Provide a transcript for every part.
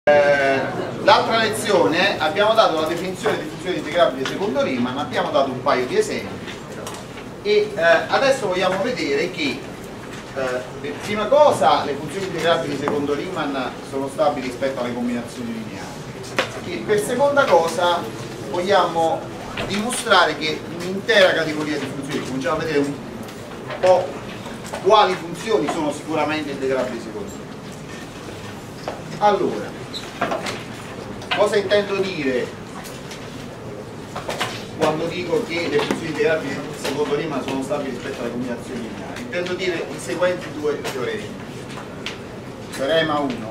L'altra lezione abbiamo dato la definizione di funzioni integrabili secondo Riemann, abbiamo dato un paio di esempi e adesso vogliamo vedere che per prima cosa le funzioni integrabili secondo Riemann sono stabili rispetto alle combinazioni lineari e per seconda cosa vogliamo dimostrare che un'intera categoria di funzioni, cominciamo a vedere un po' quali funzioni sono sicuramente integrabili secondo Riemann. Allora, cosa intendo dire quando dico che le funzioni integrabili secondo Riemann sono stabili rispetto alle combinazioni lineari? Intendo dire i seguenti due teoremi. Teorema 1.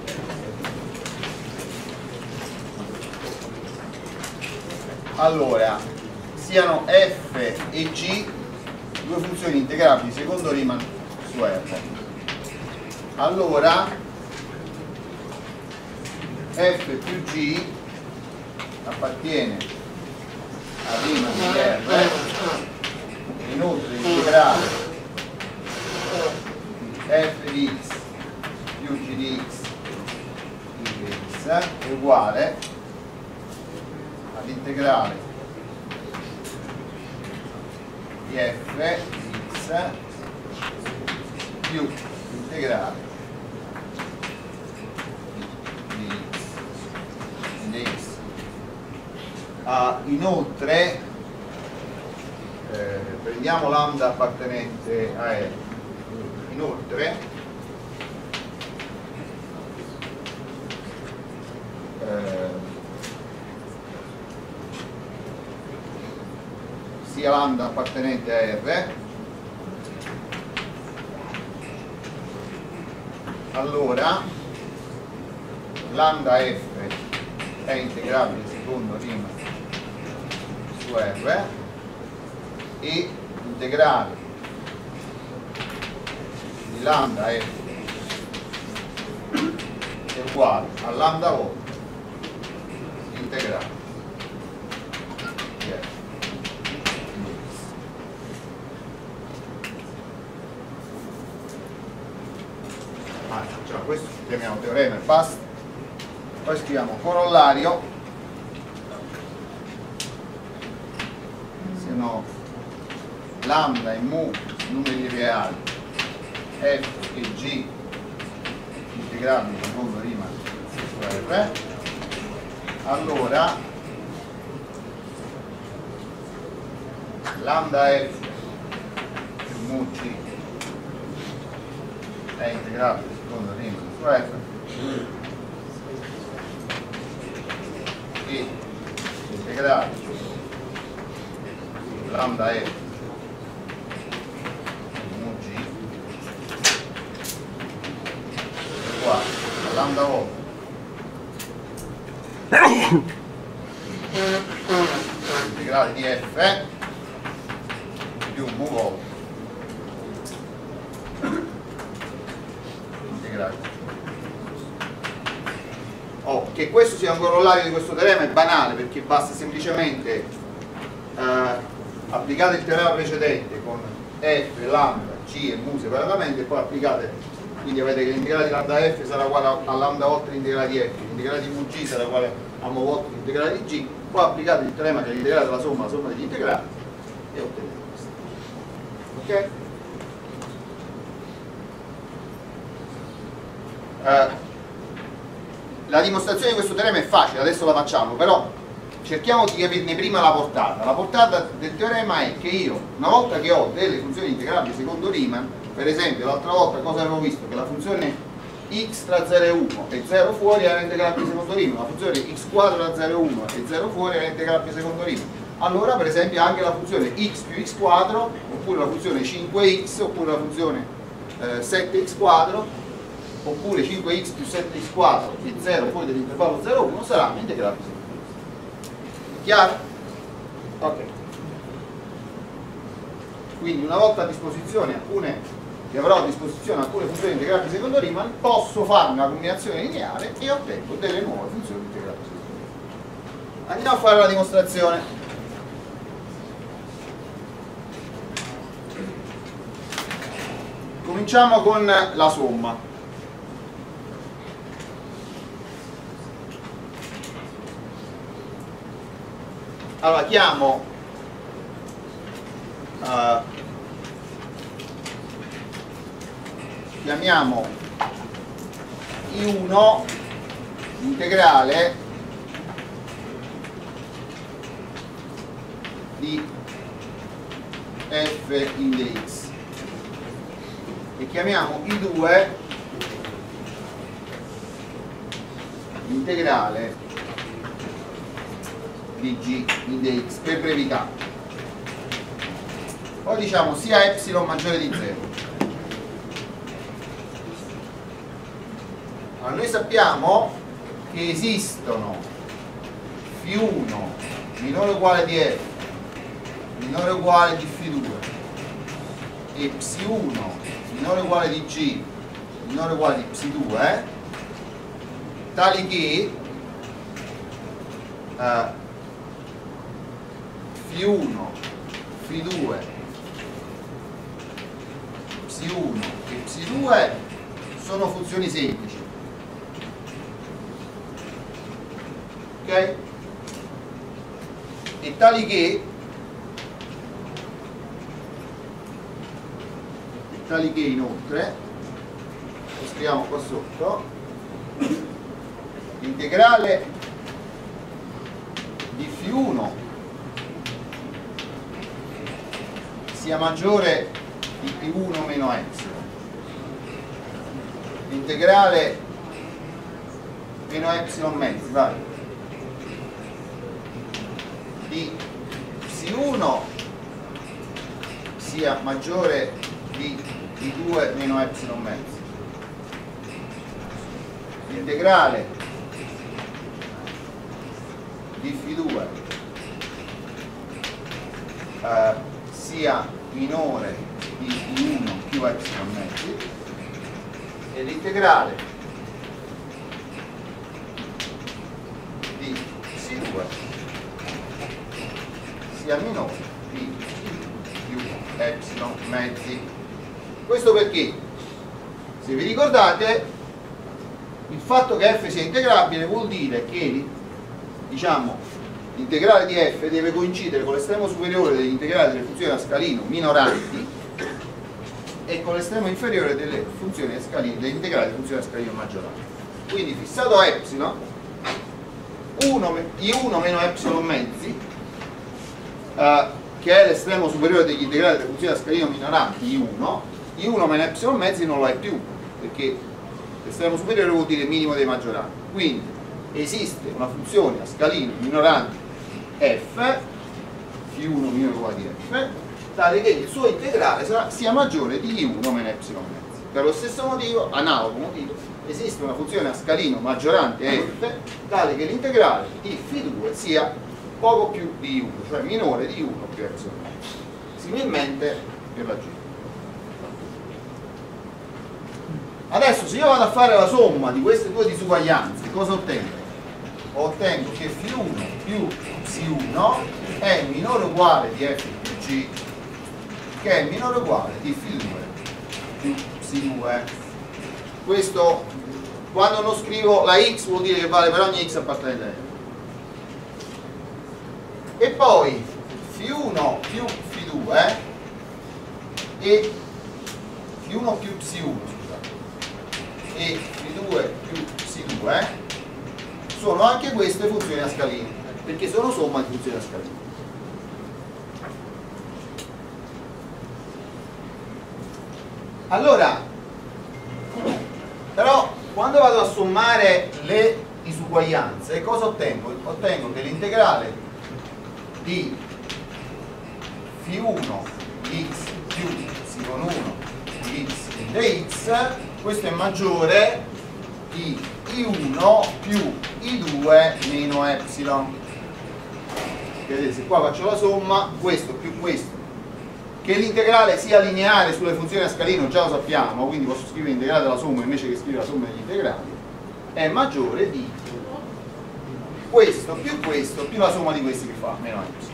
Allora, siano f e g due funzioni integrabili secondo Riemann su R. Allora f più g appartiene a Riemann di R, inoltre l'integrale f di x più g di x di x è uguale all'integrale di f di x più l'integrale di x. Inoltre prendiamo lambda appartenente a R, inoltre sia lambda appartenente a R, allora lambda f è integrabile secondo Riemann su R e l'integrale di lambda f è uguale a lambda volte integrale di f. Cioè, questo chiamiamo teorema e basta. Poi scriviamo corollario, siano lambda e mu numeri reali f e g integrabili secondo Riemann su R, allora lambda f più mu g è integrabile secondo Riemann su R e l'integrale lambda f mu g è uguale a lambda volte l'integrale di f più mu volte integrale. Che questo sia un corollario di questo teorema è banale, perché basta semplicemente applicare il teorema precedente con f, lambda, c e mu separatamente e poi applicate, quindi avete che l'integrale di lambda f sarà uguale a lambda volte l'integrale di f, l'integrale di mu g sarà uguale a mu volte l'integrale di g, poi applicate il teorema che è l'integrale della somma, la somma degli integrali e ottenete questo. Ok? La dimostrazione di questo teorema è facile, adesso la facciamo, però cerchiamo di capirne prima la portata. La portata del teorema è che io, una volta che ho delle funzioni integrabili secondo Riemann, per esempio l'altra volta cosa avevo visto? Che la funzione x tra 0 e 1 e 0 fuori era integrabile secondo Riemann, la funzione x quadro tra 0 e 1 e 0 fuori era integrabile secondo Riemann. Allora per esempio anche la funzione x più x quadro, oppure la funzione 5x, oppure la funzione 7x quadro, oppure 5x più 7x quadro e 0 fuori dell'intervallo 0,1 saranno integrabili. Chiaro? Ok. Quindi una volta a disposizione che avrò a disposizione alcune funzioni integrabili secondo Riemann, posso fare una combinazione lineare e ottengo delle nuove funzioni integrabili secondo Riemann. Andiamo a fare la dimostrazione. Cominciamo con la somma. allora chiamo chiamiamo I1 integrale di f in dx e chiamiamo I2 integrale di g in dx per brevità. Poi diciamo sia epsilon maggiore di 0. Allora, noi sappiamo che esistono φ1 minore o uguale di f minore o uguale di φ2 e ψ1 minore o uguale di g minore o uguale di ψ2 tali che φ1, φ2, ψ1 e ψ2 sono funzioni semplici, ok? E tali che inoltre, lo scriviamo qua sotto, l'integrale di φ1 sia maggiore di P1 meno epsilon, l'integrale meno epsilon mezzi, vai, di ψ1 sia maggiore di P2 meno epsilon mezzi, l'integrale di φ2 sia minore di P1 più epsilon mezzi e l'integrale di ψ2 sia minore di più epsilon mezzi. Questo perché, se vi ricordate, il fatto che f sia integrabile vuol dire che, diciamo, l'integrale di f deve coincidere con l'estremo superiore degli integrali delle funzioni a scalino minoranti e con l'estremo inferiore delle funzioni a scalino, degli integrali delle funzioni a scalino maggioranti. Quindi fissato a epsilon, I1 meno epsilon mezzi, che è l'estremo superiore degli integrali delle funzioni a scalino minoranti, I1 meno epsilon mezzi non lo è più, perché l'estremo superiore vuol dire minimo dei maggioranti. Quindi esiste una funzione a scalino minorante f, φ1 minore o uguale di f, tale che il suo integrale sia maggiore di I1 meno epsilon mezzi. Per lo stesso motivo, analogo motivo, esiste una funzione a scalino maggiorante f, tale che l'integrale di φ2 sia poco più di I1, cioè minore di I1 più epsilon mezzi. Similmente per la g. Adesso, se io vado a fare la somma di queste due disuguaglianze, cosa ottengo? Ottengo che φ1 più ψ1 è minore o uguale di f più g, che è minore o uguale di φ2 più ψ2. Questo, quando non scrivo la x, vuol dire che vale per ogni x appartenente a f. E poi φ1 più φ2 e φ1 più ψ1, scusate, e φ2 più ψ2 sono anche queste funzioni a scalino, perché sono somma di funzioni a scalino. Allora, però, quando vado a sommare le disuguaglianze, cosa ottengo? Ottengo che l'integrale di φ1 di x più sin 1 di x in dx, questo è maggiore di I1 più I2 meno epsilon. Vedete, se qua faccio la somma, questo più questo, che l'integrale sia lineare sulle funzioni a scalino già lo sappiamo, quindi posso scrivere l'integrale della somma invece che scrivere la somma degli integrali, è maggiore di questo più la somma di questi che fa meno epsilon.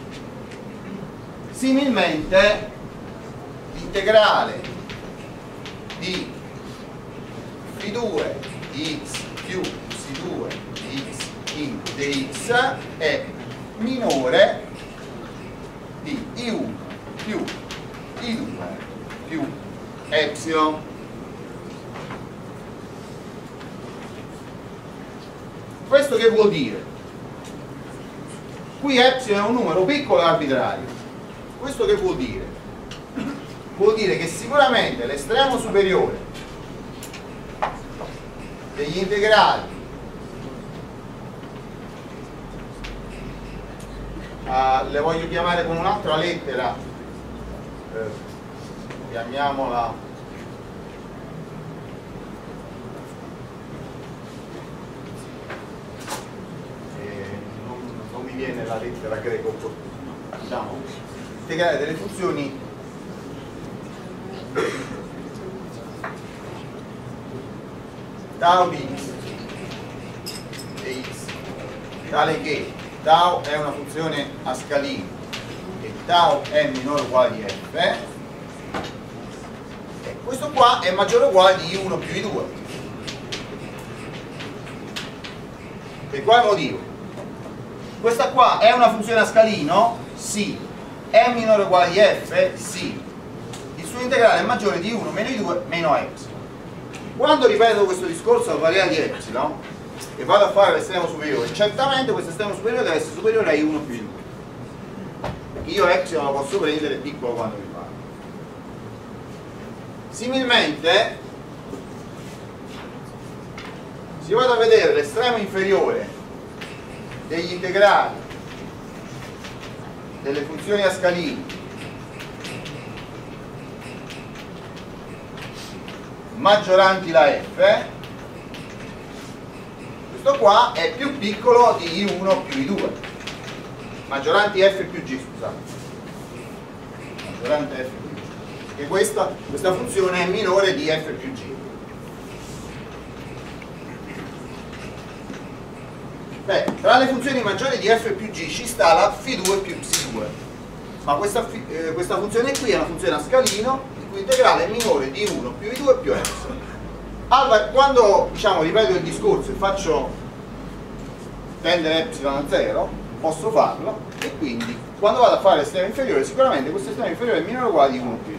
Similmente l'integrale di φ2 di x più ψ2 di x in dx è minore I1 più I2 più epsilon. Questo che vuol dire? Qui epsilon è un numero piccolo e arbitrario. Questo che vuol dire? Vuol dire che sicuramente l'estremo superiore degli integrali le voglio chiamare con un'altra lettera, chiamiamola non mi viene la lettera greca opportuna, diciamo integrale delle funzioni tau di x e x, tale che tau è una funzione a scalino e tau è minore o uguale di f, e questo qua è maggiore o uguale di I1 più I2. Per quale motivo? Questa qua è una funzione a scalino? Sì. È minore o uguale di f? Sì. Il suo integrale è maggiore di 1 meno I2 meno epsilon. Quando ripeto questo discorso alla variabile di epsilon e vado a fare l'estremo superiore, certamente questo estremo superiore deve essere superiore a I1 più I2, perché io epsilon lo posso prendere piccolo quando mi pare. Similmente, se io vado a vedere l'estremo inferiore degli integrali delle funzioni a scalini maggioranti la f, questo qua è più piccolo di I1 più I2, maggioranti f più g, scusate, maggioranti f più g, perché questa funzione è minore di f più g. Beh, tra le funzioni maggiori di f più g ci sta la φ2 più ψ2, ma questa funzione qui è una funzione a scalino il cui integrale è minore di 1 più I2 più epsilon. Allora, quando diciamo ripeto il discorso e faccio tendere epsilon a 0, posso farlo, e quindi quando vado a fare l'estremo inferiore sicuramente questo estremo inferiore è minore o uguale di 1 più I2.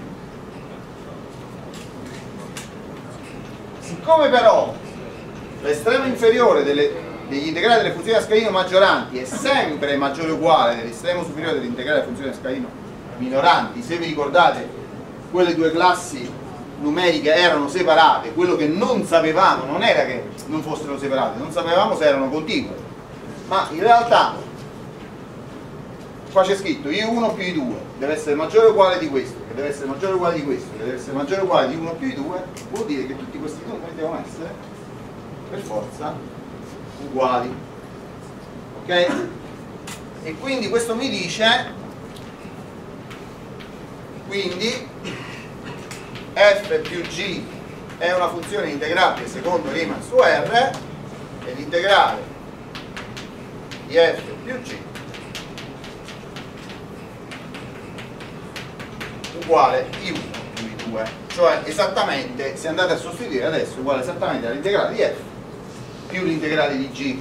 Siccome però l'estremo inferiore degli integrali delle funzioni a scalino maggioranti è sempre maggiore o uguale dell'estremo superiore degli integrali delle funzioni a scalino minoranti, se vi ricordate quelle due classi numeriche erano separate, quello che non sapevamo non era che non fossero separate, non sapevamo se erano continue, ma in realtà qua c'è scritto I1 più I2 deve essere maggiore o uguale di questo, che deve essere maggiore o uguale di questo, che deve essere maggiore o uguale di 1 più I2, vuol dire che tutti questi numeri devono essere per forza uguali, ok? E quindi questo mi dice quindi f più g è una funzione integrabile secondo Riemann su R e l'integrale di f più g uguale I1 più I2, cioè esattamente, se andate a sostituire adesso, uguale esattamente all'integrale di f più l'integrale di g.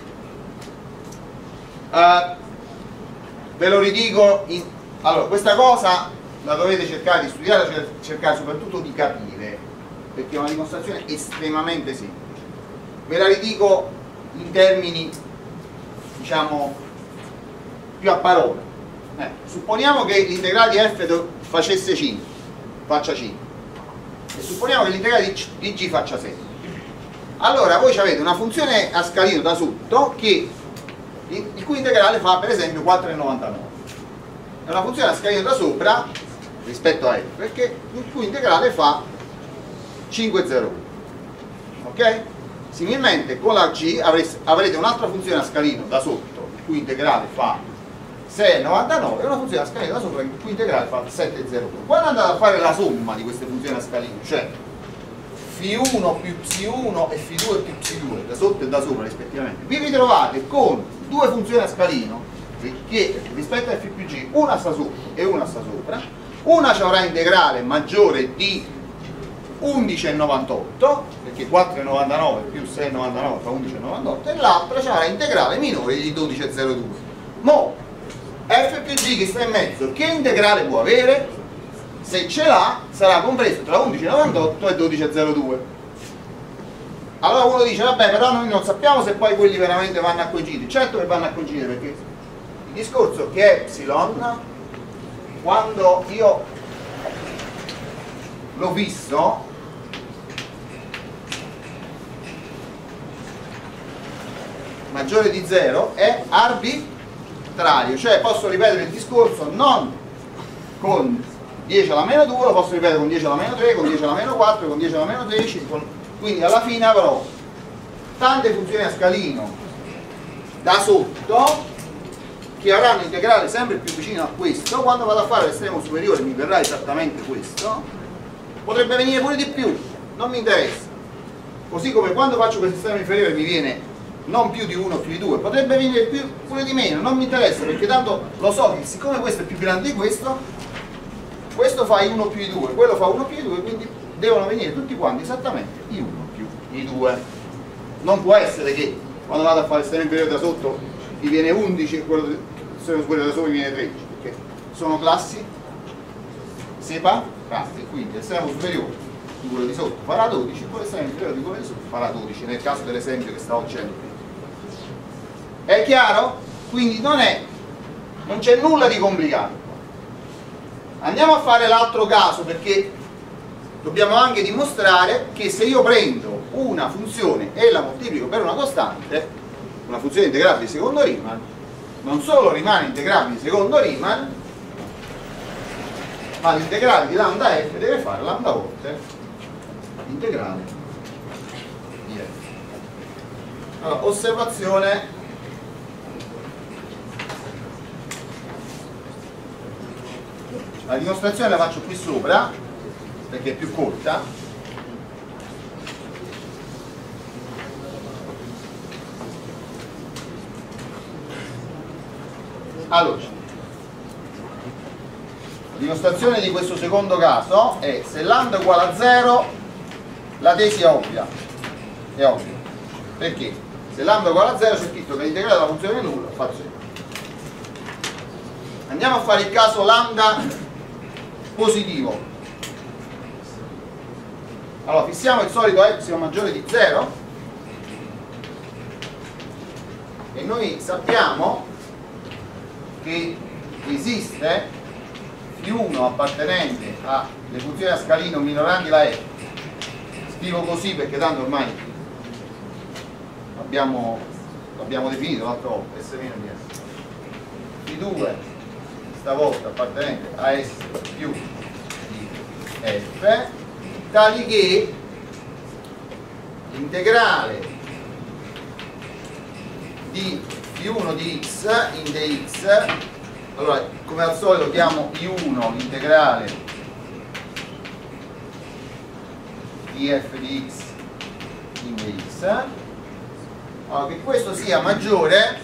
Ve lo ridico allora, questa cosa la dovete cercare di studiare, cercare soprattutto di capire, perché è una dimostrazione estremamente semplice. Ve la ridico in termini diciamo più a parole. Supponiamo che l'integrale di f facesse 5, faccia 5, e supponiamo che l'integrale di g faccia 7. Allora voi avete una funzione a scalino da sotto il cui integrale fa per esempio 4,99. È una funzione a scalino da sopra rispetto a f, perché il cui integrale fa 5,01. Ok? Similmente con la g avrete un'altra funzione a scalino da sotto il cui integrale fa 6,99 e una funzione a scalino da sopra il cui integrale fa 7,02. Quando andate a fare la somma di queste funzioni a scalino, cioè φ1 più ψ1 e φ2 più ψ2 da sotto e da sopra rispettivamente, vi ritrovate con due funzioni a scalino che rispetto a f più g una sta sotto e una sta sopra, una ci avrà integrale maggiore di 11,98 perché 4,99 più 6,99 fa 11,98 e l'altra ci avrà integrale minore di 12,02. Mo f più g che sta in mezzo, che integrale può avere? Se ce l'ha, sarà compreso tra 11,98 e 12,02. Allora uno dice, vabbè, però noi non sappiamo se poi quelli veramente vanno a coincidere. Certo che vanno a coincidere, perché il discorso che epsilon, quando io l'ho visto, maggiore di 0 è arbitrario, cioè posso ripetere il discorso non con 10 alla meno 2, lo posso ripetere con 10 alla meno 3, con 10 alla meno 4, con 10 alla meno 10, quindi alla fine avrò tante funzioni a scalino da sotto che avranno integrale sempre più vicino a questo. Quando vado a fare l'estremo superiore mi verrà esattamente questo, potrebbe venire pure di più, non mi interessa, così come quando faccio questo estremo inferiore mi viene non più di 1 più di 2, potrebbe venire pure di meno, non mi interessa, perché tanto lo so che siccome questo è più grande di questo fa 1 più di 2, quello fa 1 più di 2, quindi devono venire tutti quanti esattamente i 1 più i 2. Non può essere che quando vado a fare l'estremo inferiore da sotto mi viene 11 e quello superiore da sopra mi viene 13, perché sono classi separate, quindi l'estremo superiore di quello di sotto farà 12 e quello estremo inferiore di quello di sotto farà 12, nel caso dell'esempio che stavo dicendo prima. È chiaro? Quindi non c'è nulla di complicato. Andiamo a fare l'altro caso, perché dobbiamo anche dimostrare che se io prendo una funzione e la moltiplico per una costante, una funzione integrabile secondo Riemann, non solo rimane integrabile secondo Riemann, ma l'integrale di lambda f deve fare lambda volte l'integrale di f. Allora, osservazione. La dimostrazione la faccio qui sopra perché è più corta. Allora, la dimostrazione di questo secondo caso è: se lambda è uguale a 0 la tesi è ovvia. È ovvia. Perché? Se lambda è uguale a 0 c'è scritto che l'integrale della funzione nulla fa 0. Andiamo a fare il caso lambda positivo. Allora fissiamo il solito epsilon maggiore di 0 e noi sappiamo che esiste φ1 appartenente alle funzioni a scalino minoranti la f. Scrivo così perché tanto ormai l'abbiamo definito l'altra volta, S meno di S. φ2 stavolta appartenente a S più di F, tali che l'integrale di φ1 di x in dx, allora come al solito chiamo I1 l'integrale di f di x in dx, allora che questo sia maggiore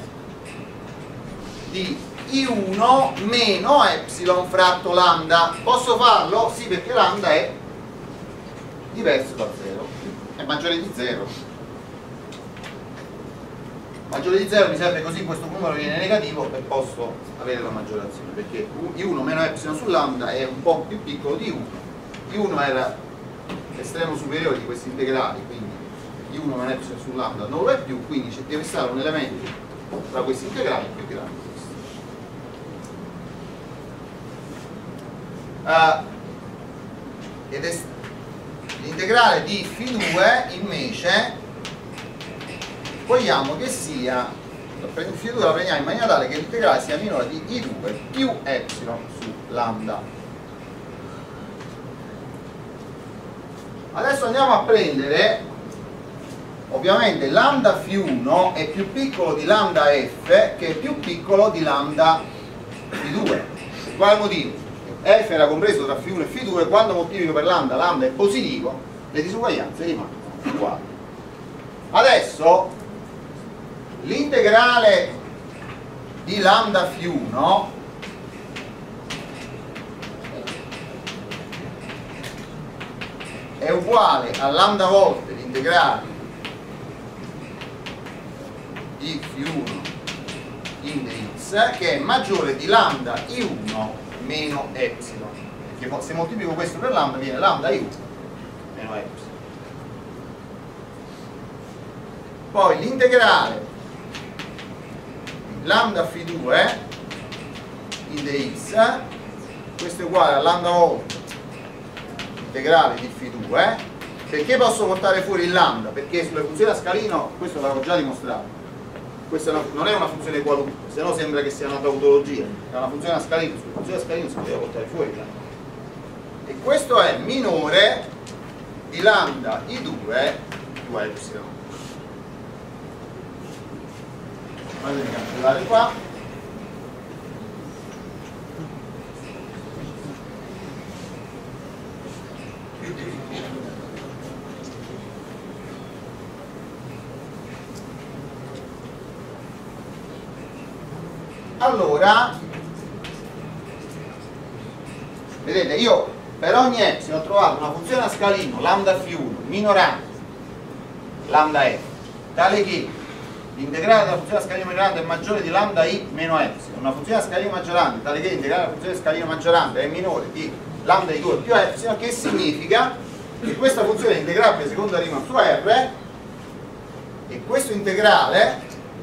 di I1 meno epsilon fratto lambda. Posso farlo? Sì, perché lambda è diverso da 0, è maggiore di 0. Maggiore di 0 mi serve così questo numero viene negativo e posso avere la maggiorazione, perché I1 meno epsilon su lambda è un po' più piccolo di 1. I1 era l'estremo superiore di questi integrali, quindi I1 meno epsilon su lambda non lo è più, quindi deve stare un elemento tra questi integrali più grande. Ed è l'integrale di φ2 invece vogliamo che sia, φ2 la prendiamo in maniera tale che l'integrale sia minore di I2 più epsilon su lambda. Adesso andiamo a prendere, ovviamente lambda φ1 è più piccolo di lambda f, che è più piccolo di lambda φ2. Per quale motivo? F era compreso tra φ1 e φ2, quando moltiplico per lambda, lambda è positivo, le disuguaglianze rimangono uguali. Adesso l'integrale di lambda φ1 è uguale a lambda volte l'integrale di φ1 in x che è maggiore di lambda i1 meno epsilon, perché se moltiplico questo per lambda viene lambda i1 meno epsilon. Poi l'integrale lambda φ2 in dx, questo è uguale a lambda volta integrale di φ2. Perché posso portare fuori il lambda? Perché sulle funzioni a scalino, questo l'avevo già dimostrato, questa non è una funzione qualunque, se no sembra che sia una tautologia, è una funzione a scalino, sulle funzioni a scalino si poteva portare fuori il lambda. E questo è minore di lambda i2 più epsilon. Fatemi cancellare qua. Allora, vedete, io per ogni epsilon ho trovato una funzione a scalino lambda φ1 minorante lambda f, tale che l'integrale della funzione a scalino minorante è maggiore di lambda i meno epsilon, una funzione a scalino maggiorante tale che l'integrale della funzione a scalino maggiorante è minore di lambda i2 più epsilon, che significa che questa funzione è integrabile seconda rima su R e questo integrale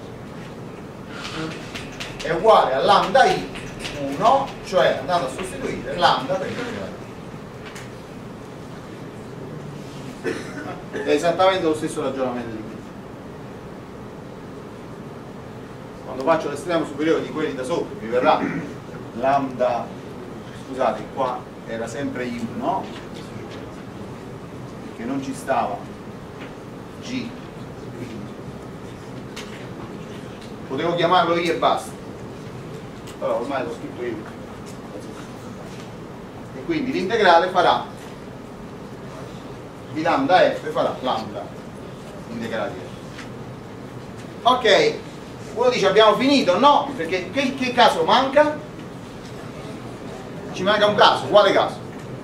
è uguale a lambda i1, cioè andando a sostituire lambda per l'integrale. È esattamente lo stesso ragionamento di qui. Quando faccio l'estremo superiore di quelli da sotto mi verrà lambda, scusate, qua era sempre i1 perché non ci stava g, potevo chiamarlo i e basta, però ormai l'ho scritto io, e quindi l'integrale farà di lambda f farà lambda integrale di f. Ok, uno dice abbiamo finito? No, perché che caso manca? Ci manca un caso. Quale caso?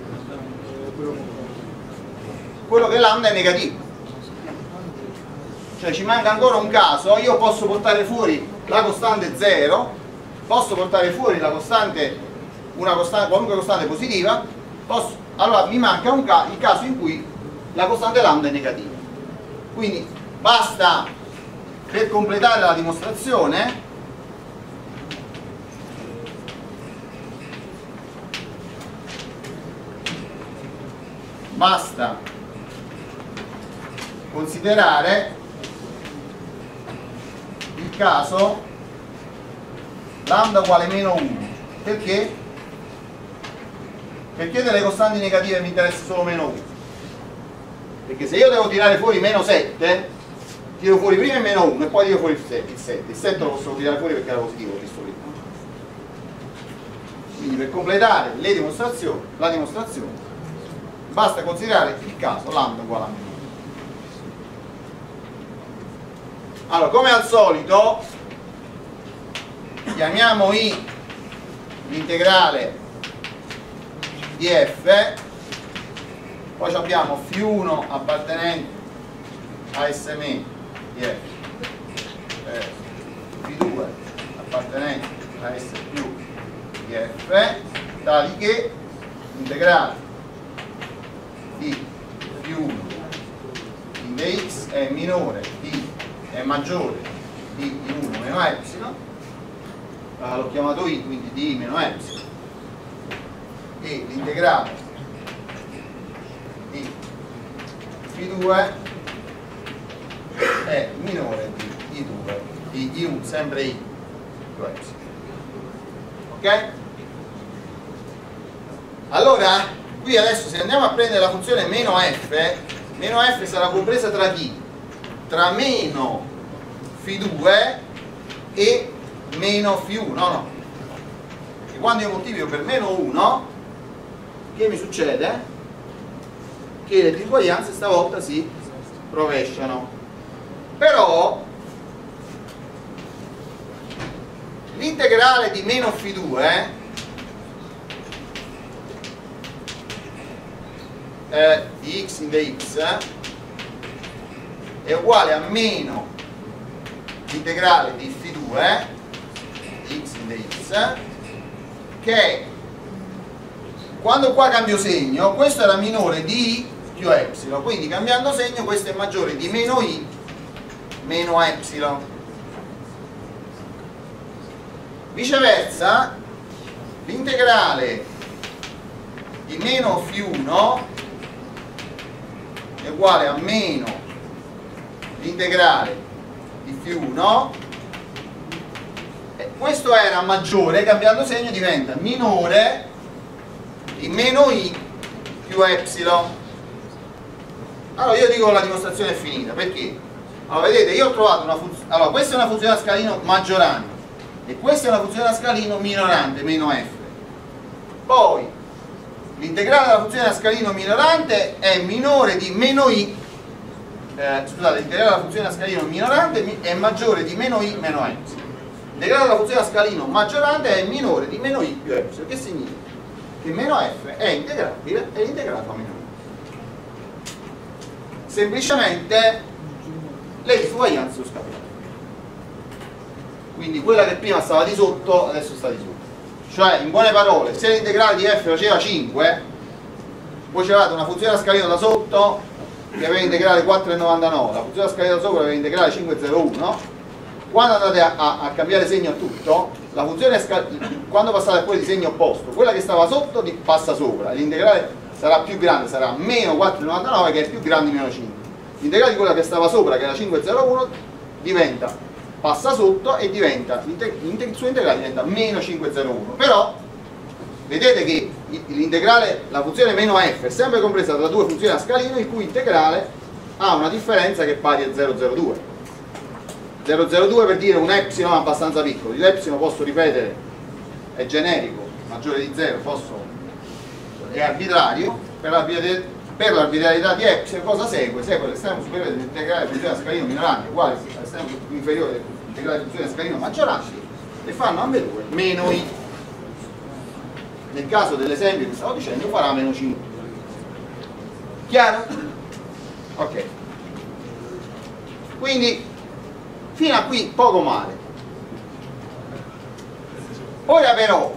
Quello che lambda è negativo, cioè ci manca ancora un caso. Io posso portare fuori la costante 0, posso portare fuori la costante, qualunque costante positiva, allora mi manca il caso in cui la costante lambda è negativa. Quindi basta, per completare la dimostrazione, basta considerare il caso lambda uguale meno 1. Perché? Perché delle costanti negative mi interessa solo meno 1? Perché se io devo tirare fuori meno 7, tiro fuori prima il meno 1 e poi tiro fuori il 7. Il 7 lo posso tirare fuori perché era positivo, visto prima. Quindi per completare la dimostrazione basta considerare il caso lambda uguale a meno 1. Allora, come al solito, chiamiamo l'integrale di f, poi abbiamo φ1 appartenente a S meno di f, φ2 appartenente a S più di f, tali che l'integrale di φ1 in dx è maggiore di i1 meno epsilon, l'ho chiamato i, quindi di i meno epsilon, e l'integrale di φ2 è minore di i2, di i1, sempre i più epsilon. Ok? Allora, qui adesso se andiamo a prendere la funzione meno f sarà compresa tra chi? Tra meno φ2 e meno φ1, no? E quando io moltiplico per meno 1, che mi succede? Che le disuguaglianze stavolta si rovesciano. Però l'integrale di meno φ2 di x in dx è uguale a meno l'integrale di φ2 grande x, che quando qua cambio segno, questo era minore di i più epsilon, quindi cambiando segno questo è maggiore di meno i meno epsilon. Viceversa, l'integrale di meno φ 1 è uguale a meno l'integrale di φ 1, e questo era maggiore, cambiando segno diventa minore di meno i più epsilon. Allora io dico che la dimostrazione è finita, perché? Allora vedete, io ho trovato una funzione, allora questa è una funzione a scalino maggiorante e questa è una funzione a scalino minorante, meno f. Poi l'integrale della funzione a scalino minorante è minore di meno i, scusate, l'integrale della funzione a scalino minorante è maggiore di meno i meno epsilon. L'integrale della funzione a scalino maggiorante è minore di meno i più epsilon, che significa che meno f è integrabile e l'integrale fa meno i. Semplicemente le disuguaglianze sono scapate. Quindi quella che prima stava di sotto adesso sta di sotto. Cioè, in buone parole, se l'integrale di f faceva 5, voi c'avete una funzione a scalino da sotto che aveva integrale 4,99, la funzione a scalino da sopra aveva integrale 5,01. Quando andate a cambiare segno a tutto, la funzione quando passate a quella di segno opposto, quella che stava sotto passa sopra, l'integrale sarà più grande, sarà meno 4,99 che è più grande di meno 5. L'integrale di quella che stava sopra, che era 5,01, passa sotto e diventa, il suo integrale diventa meno 5,01. Però vedete che l'integrale, la funzione meno f è sempre compresa tra due funzioni a scalino il cui integrale ha una differenza che è pari a 0,02. 0,02 per dire un epsilon abbastanza piccolo. L'epsilon posso ripetere, è generico, maggiore di 0, è arbitrario. Per l'arbitrarietà di epsilon cosa segue? Segue l'estremo superiore dell'integrale di funzione a scalino minorante uguale all'estremo inferiore dell'integrale di funzione a scalino maggiorante, e fanno ambedue meno i. Nel caso dell'esempio che stavo dicendo farà meno 5. Chiaro? Ok. Quindi fino a qui poco male. Ora però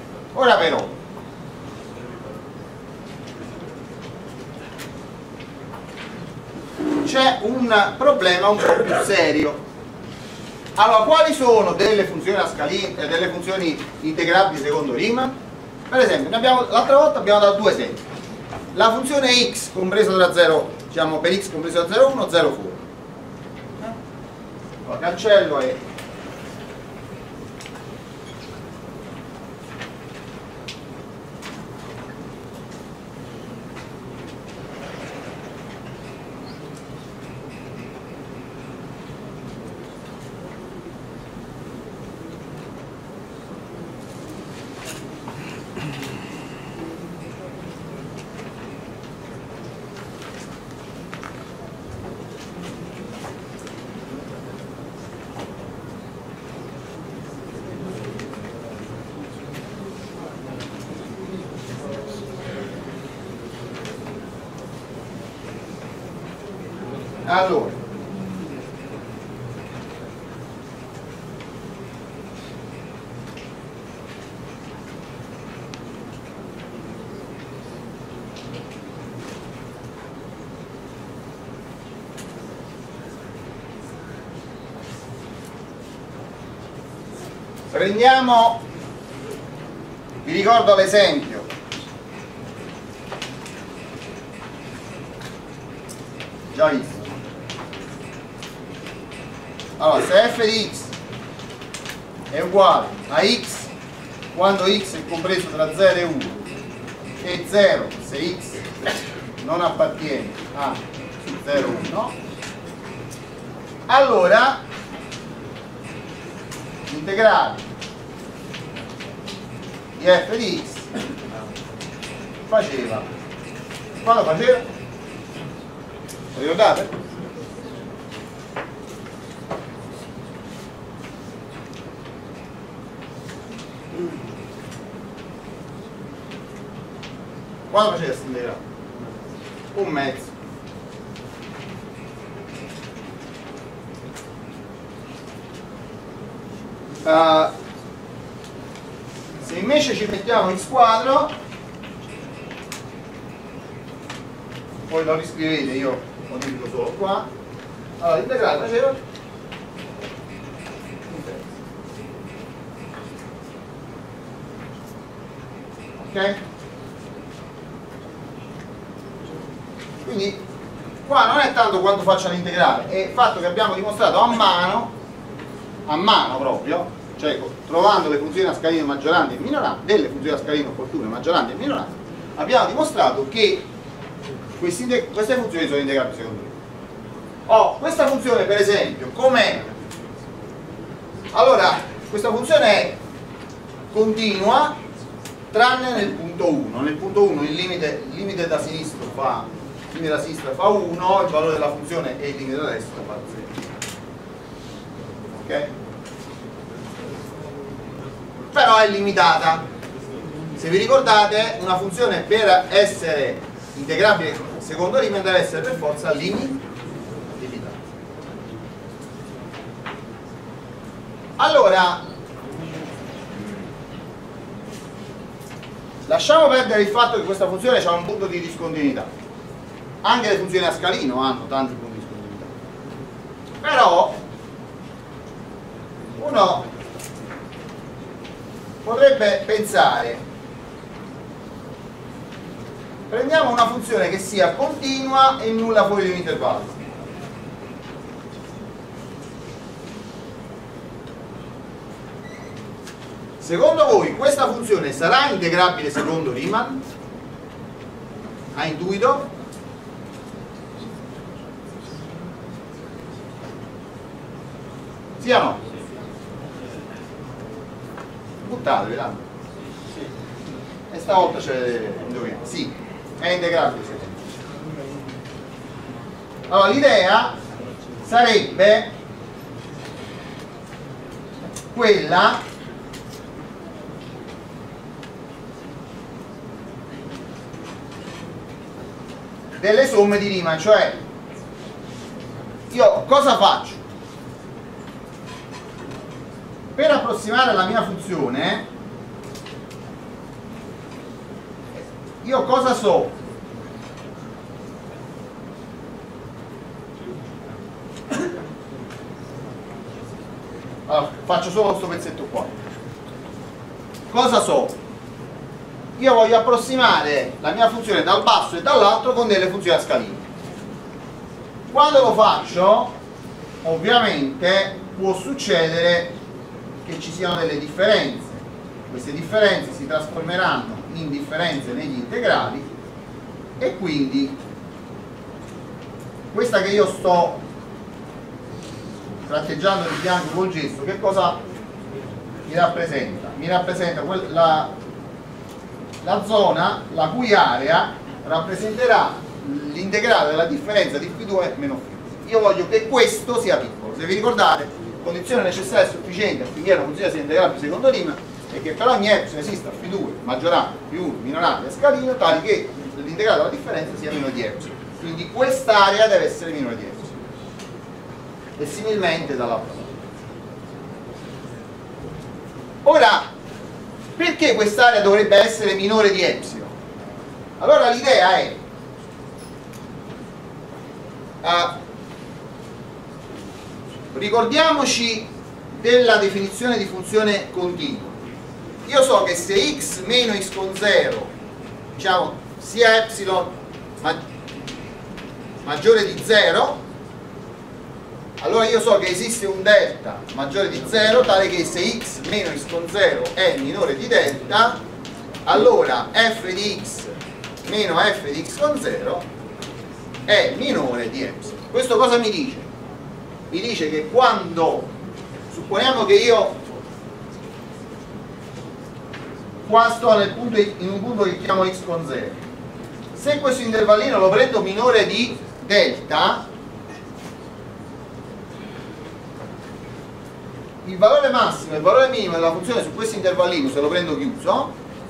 c'è un problema un po' più serio. Allora, quali sono delle funzioni a scalino, delle funzioni integrabili secondo Riemann? Per esempio, l'altra volta abbiamo dato due esempi. La funzione x compresa tra 0, diciamo per x compreso da 0,1, 0 fuori. Allora, cancello e allora prendiamo, vi ricordo l'esempio. Già visto. Allora, se f di x è uguale a x quando x è compreso tra 0 e 1 e 0 se x non appartiene a 0, 1, allora l'integrale di f di x faceva, quando faceva? Lo ricordate? Quando faceva questo integrale? Un mezzo. Se invece ci mettiamo x quadro, poi lo riscrivete, io modifico solo qua, allora l'integrale facevo ok? Quindi qua non è tanto quanto faccio l'integrale, è il fatto che abbiamo dimostrato a mano proprio, cioè trovando le funzioni a scalino maggioranti e minoranti, delle funzioni a scalino opportune maggioranti e minoranti, abbiamo dimostrato che queste funzioni sono integrabili secondo me. Questa funzione per esempio, com'è? Allora, questa funzione è continua tranne nel punto 1. Nel punto 1 il limite da sinistra fa 1, il valore della funzione e il limite da destra fa 0. Ok? Però è limitata. Se vi ricordate, una funzione per essere integrabile secondo Riemann deve essere per forza limitata. Allora, lasciamo perdere il fatto che questa funzione ha un punto di discontinuità. Anche le funzioni a scalino hanno tanti punti di discontinuità. Però uno potrebbe pensare, prendiamo una funzione che sia continua e nulla fuori di un intervallo. Secondo voi questa funzione sarà integrabile secondo Riemann? A intuito? Sì o no? Buttatevi, tanto. Sì. E stavolta c'è indovina. Sì, è integrabile secondo me. Allora l'idea sarebbe quella delle somme di Riemann, cioè io cosa faccio? Per approssimare la mia funzione io cosa so? Allora, faccio solo questo pezzetto qua. Cosa so? Io voglio approssimare la mia funzione dal basso e dall'alto con delle funzioni a scalino. Quando lo faccio, ovviamente può succedere che ci siano delle differenze. Queste differenze si trasformeranno in differenze negli integrali e quindi questa che io sto tratteggiando di fianco col gesto, che cosa mi rappresenta? Mi rappresenta la zona la cui area rappresenterà l'integrale della differenza di φ2 meno φ1. Io voglio che questo sia piccolo. Se vi ricordate, condizione necessaria e sufficiente affinché una funzione sia integrabile secondo Riemann è che per ogni epsilon esista φ2 maggiorante, φ1 minorante e scalino tali che l'integrale della differenza sia minore di epsilon. Quindi quest'area deve essere minore di epsilon. E similmente dall'altra parte. Ora, perché quest'area dovrebbe essere minore di epsilon? Allora l'idea è ricordiamoci della definizione di funzione continua. Io so che se x meno x con 0 diciamo sia epsilon maggiore di 0, allora io so che esiste un delta maggiore di 0 tale che se x meno x con 0 è minore di delta, allora f di x meno f di x con 0 è minore di epsilon. Questo cosa mi dice? Mi dice che quando, supponiamo che io qua sto in un punto che chiamo x con 0, se questo intervallino lo prendo minore di delta, il valore massimo e il valore minimo della funzione su questo intervallino, se lo prendo chiuso,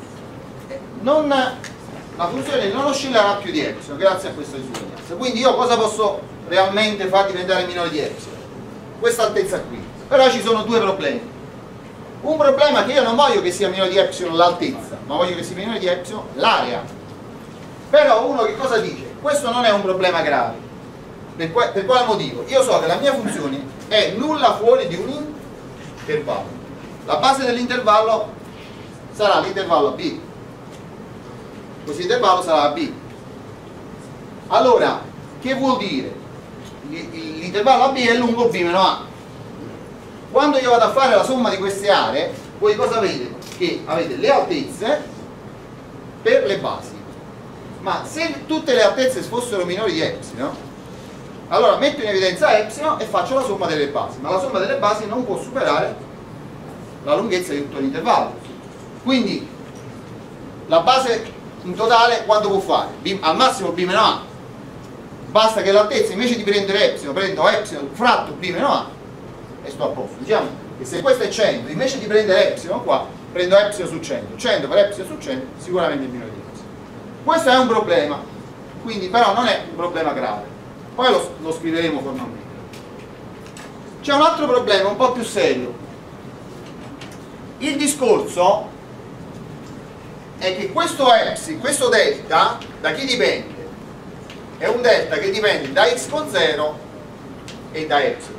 la funzione non oscillerà più di epsilon grazie a questa disuguaglianza. Quindi io cosa posso realmente far diventare minore di epsilon? Questa altezza qui. Però ci sono due problemi. Un problema che io non voglio che sia minore di epsilon l'altezza, ma voglio che sia minore di epsilon l'area. Però uno che cosa dice? Questo non è un problema grave. Per quale motivo? Io so che la mia funzione è nulla fuori di un intervallo. La base dell'intervallo sarà l'intervallo B. Questo intervallo sarà B. Allora, che vuol dire? L'intervallo AB è lungo B meno A. Quando io vado a fare la somma di queste aree, voi cosa avete? Che avete le altezze per le basi. Ma se tutte le altezze fossero minori di epsilon, allora metto in evidenza epsilon e faccio la somma delle basi. Ma la somma delle basi non può superare la lunghezza di tutto l'intervallo. Quindi la base in totale quanto può fare? B, al massimo B meno A. Basta che l'altezza, invece di prendere epsilon, prendo epsilon fratto B meno A e sto a posto. Diciamo che se questo è 100, invece di prendere epsilon qua, prendo epsilon su 100. 100 per epsilon su 100 sicuramente è minore di epsilon. Questo è un problema, quindi però non è un problema grave. Poi lo scriveremo formalmente. C'è un altro problema un po' più serio. Il discorso è che questo epsilon, questo delta, da chi dipende? È un delta che dipende da x con 0 e da epsilon.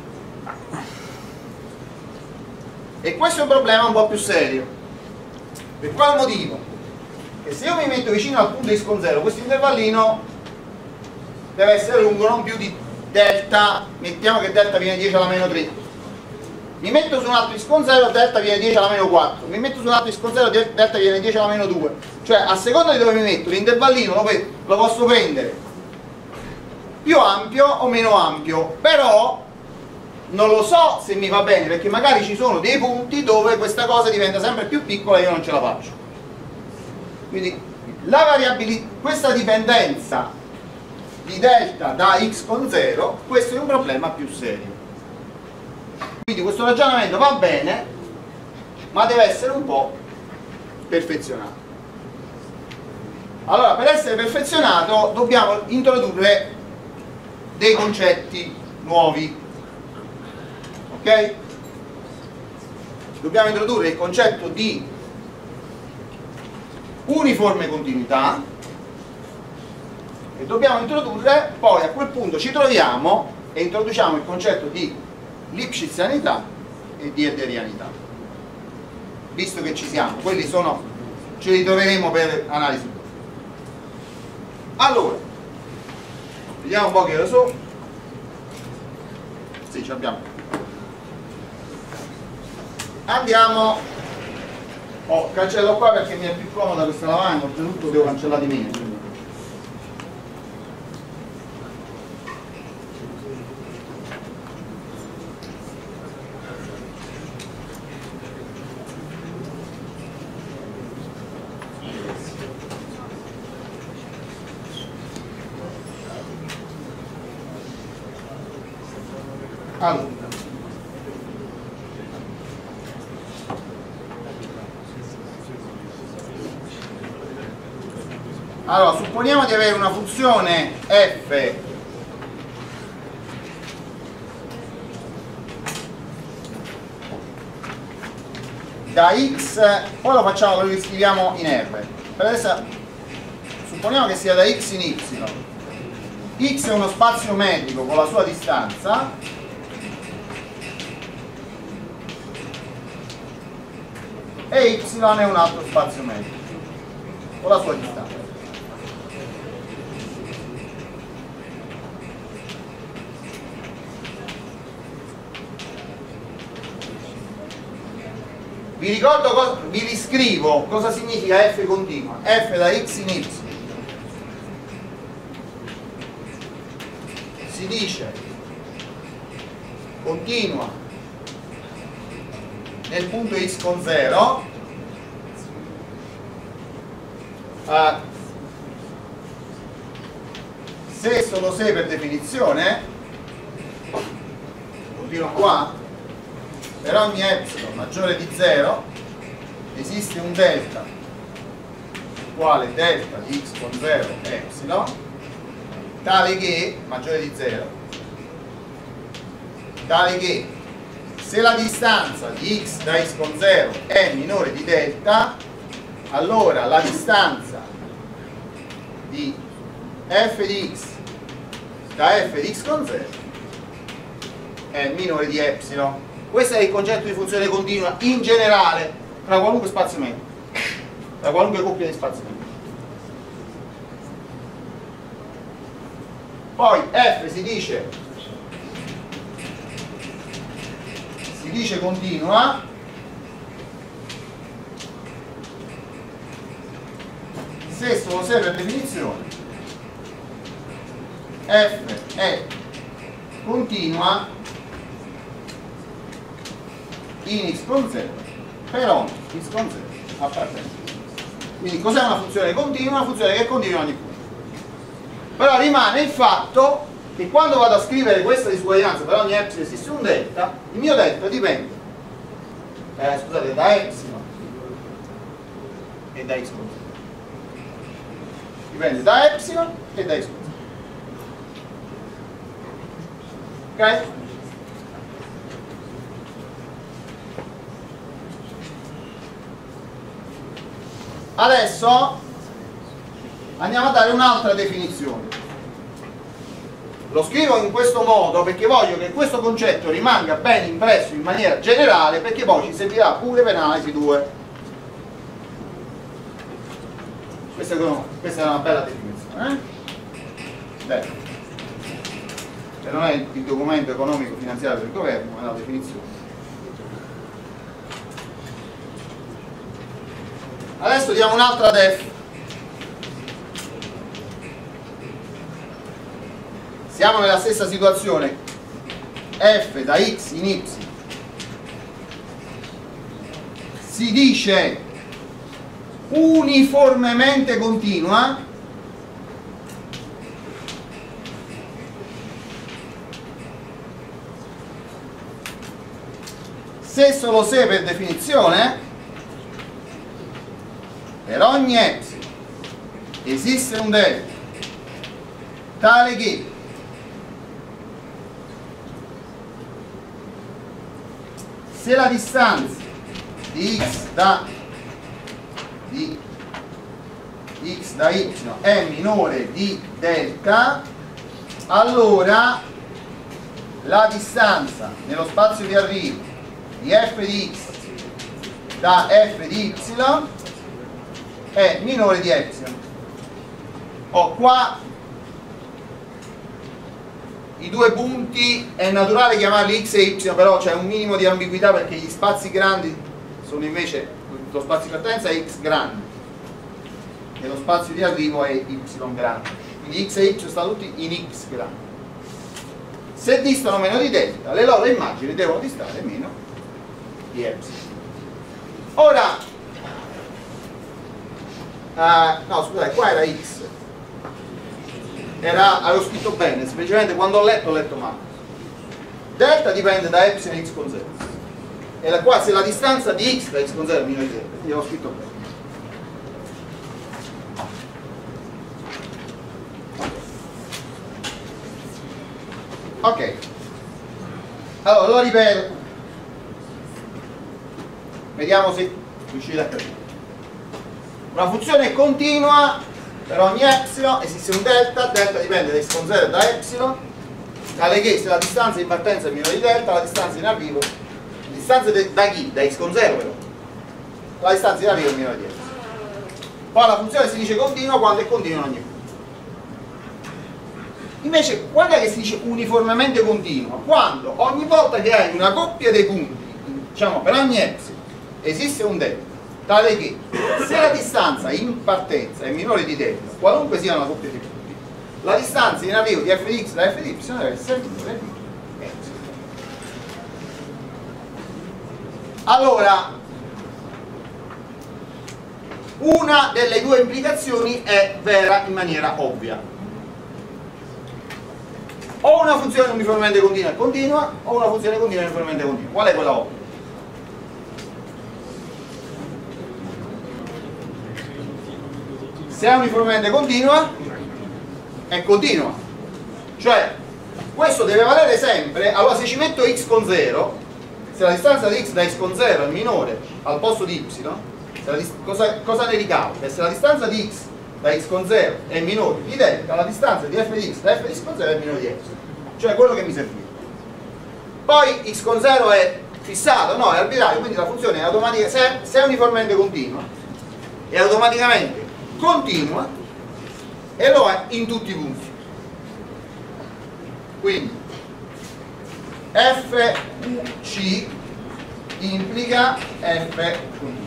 E questo è un problema un po' più serio. Per quale motivo? Che se io mi metto vicino al punto x con 0, questo intervallino deve essere lungo non più di delta, mettiamo che delta viene 10 alla meno 3. Mi metto su un altro x con 0, delta viene 10 alla meno 4. Mi metto su un altro x con 0, delta viene 10 alla meno 2. Cioè, a seconda di dove mi metto, l'intervallino lo posso prendere più ampio o meno ampio, però non lo so se mi va bene, perché magari ci sono dei punti dove questa cosa diventa sempre più piccola e io non ce la faccio. Quindi la variabilità, questa dipendenza di delta da x con 0, questo è un problema più serio. Quindi questo ragionamento va bene, ma deve essere un po' perfezionato. Allora, per essere perfezionato dobbiamo introdurre dei concetti nuovi. Ok? Dobbiamo introdurre il concetto di uniforme continuità e dobbiamo introdurre, poi a quel punto ci troviamo e introduciamo il concetto di lipschitzianità e di elderianità. Visto che ci siamo, quelli sono, ce li troveremo per analisi. Allora, vediamo un po' che lo so. Sì, ce l'abbiamo. Andiamo. Cancello qua perché mi è più comoda questa lavagna, oltretutto devo cancellare di meno. Allora, supponiamo di avere una funzione f da x, poi lo facciamo, lo riscriviamo in R. Per adesso supponiamo che sia da x in y. X è uno spazio metrico con la sua distanza e y è un altro spazio metrico con la sua distanza. Vi ricordo, vi riscrivo cosa significa f continua. F da x in y si dice continua nel punto x con 0 se solo se per definizione, continua qua, per ogni epsilon maggiore di 0 esiste un delta uguale delta di x con 0 epsilon tale che, maggiore di 0, tale che se la distanza di x da x con 0 è minore di delta, allora la distanza di f di x da f di x con 0 è minore di epsilon. Questo è il concetto di funzione continua in generale tra qualunque spaziamento, tra qualunque coppia di spaziamento. Poi f si dice continua se solo se per definizione f è continua in x con 0 per ogni x con 0 appartenente. Quindi cos'è una funzione continua? Una funzione che continua ogni punto. Però rimane il fatto che quando vado a scrivere questa disuguaglianza per ogni epsilon esiste un delta, il mio delta dipende scusate, da epsilon e da x con 0. Dipende da epsilon e da x con 0. Ok? Adesso andiamo a dare un'altra definizione. Lo scrivo in questo modo perché voglio che questo concetto rimanga ben impresso in maniera generale, perché poi ci servirà pure per analisi 2. Questa è una bella definizione, Beh, che non è il documento economico finanziario del governo, è la definizione. Adesso diamo un'altra def. Siamo nella stessa situazione, f da x in y si dice uniformemente continua se solo se per definizione per ogni epsilon esiste un delta tale che se la distanza di x da y è minore di delta, allora la distanza nello spazio di arrivo di f di x da f di y è minore di epsilon. Qua i due punti è naturale chiamarli x e y, però c'è un minimo di ambiguità perché gli spazi grandi sono invece, lo spazio di partenza è x grande e lo spazio di arrivo è y grande, quindi x e y stanno tutti in x grande. Se distano meno di delta, le loro immagini devono distare meno di epsilon. Ora no, scusate, qua era x, avevo scritto bene, semplicemente quando ho letto male. Delta dipende da epsilon x con 0 e qua se la distanza di x da x con 0 è minore di delta, quindi avevo scritto bene. Ok, allora lo ripeto, vediamo se riuscite a capire. Una funzione è continua per ogni epsilon, esiste un delta, delta dipende da x con 0 e da epsilon, tale che se la distanza in partenza è minore di delta, la distanza in arrivo, la distanza da chi? Da x con 0 però, la distanza in arrivo è minore di epsilon. Poi la funzione si dice continua quando è continua in ogni punto. Invece quando è che si dice uniformemente continua? Quando ogni volta che hai una coppia dei punti, diciamo per ogni epsilon, esiste un delta, tale che se la distanza in partenza è minore di delta, qualunque sia una coppia di punti, la distanza in arrivo di f di x da f di y deve essere minore di epsilon. Allora, una delle due implicazioni è vera in maniera ovvia. O una funzione uniformemente continua è continua, o una funzione continua è uniformemente continua. Qual è quella ovvia? Se è uniformemente continua, è continua. Cioè, questo deve valere sempre. Allora se ci metto x con 0, se la distanza di x da x con 0 è minore al posto di y, cosa ne ricavo? Che se la distanza di x da x con 0 è minore di delta, la distanza di f di x da f di x con 0 è minore di x, cioè quello che mi serviva. Poi x con 0 è fissato, no, è arbitrario, quindi la funzione è automatica, se è uniformemente continua, è automaticamente continua e lo è in tutti i punti. Quindi FC implica F continuo.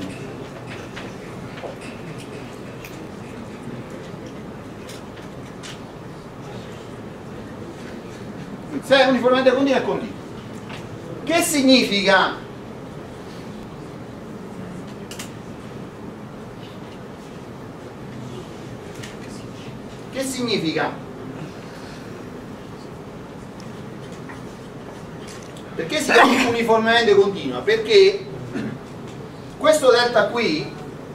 Se è uniformemente continuo è continuo. Che significa? Che significa? Perché si chiama uniformemente continua? Perché questo delta qui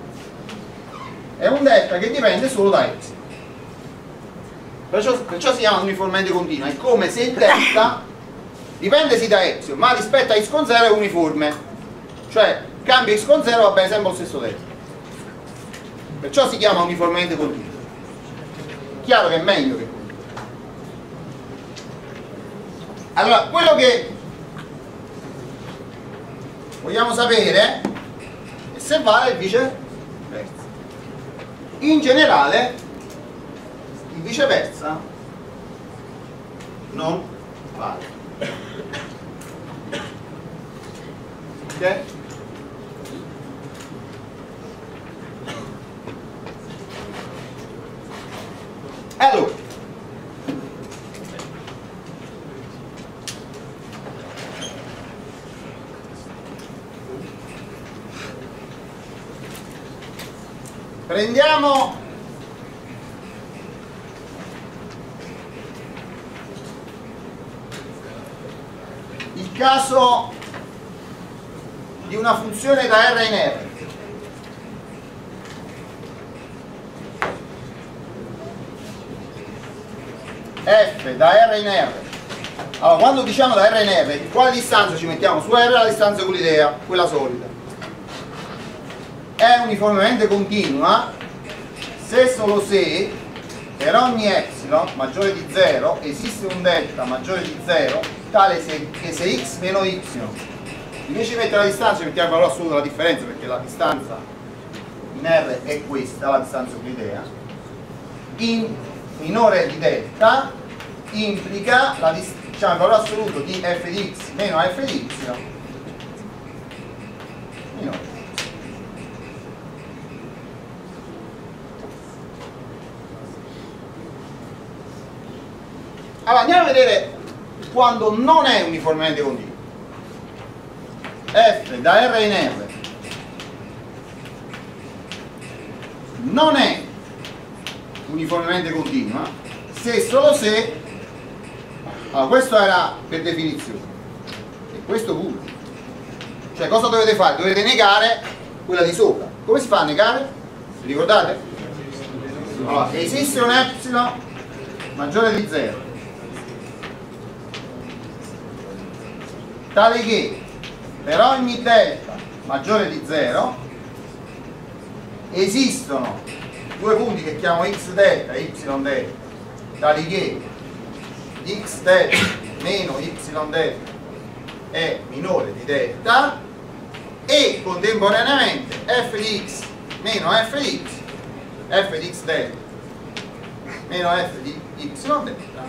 è un delta che dipende solo da x. Perciò si chiama uniformemente continua. È come se il delta dipende sì da epsilon, ma rispetto a x con 0 è uniforme. Cioè, cambio x con 0 va bene sempre lo stesso delta. Perciò si chiama uniformemente continua. Chiaro che è meglio che continua. Allora, quello che vogliamo sapere è se vale il viceversa. In generale il viceversa non vale. Ok? Allora, prendiamo il caso di una funzione da R in R. F da R in R. Allora, quando diciamo da R in R, quale distanza ci mettiamo su R? La distanza euclidea, quella solida. È uniformemente continua se solo se per ogni epsilon maggiore di 0 esiste un delta maggiore di 0 tale che se x meno y, invece di mettere la distanza mettiamo il valore assoluto della differenza, perché la distanza in R è questa, la distanza euclidea, in minore di delta implica diciamo, il valore assoluto di f di x meno f di y minore. Allora andiamo a vedere quando non è uniformemente continuo. F da R in R non è uniformemente continua se e solo se, allora questo era per definizione e questo pure, cioè cosa dovete fare? Dovete negare quella di sopra. Come si fa a negare? Vi ricordate? Allora, esiste un epsilon maggiore di 0 tale che per ogni delta maggiore di 0 esistono due punti che chiamo x delta e y delta tali che x delta meno y delta è minore di delta e contemporaneamente f di x meno f di x, f di x delta meno f di y delta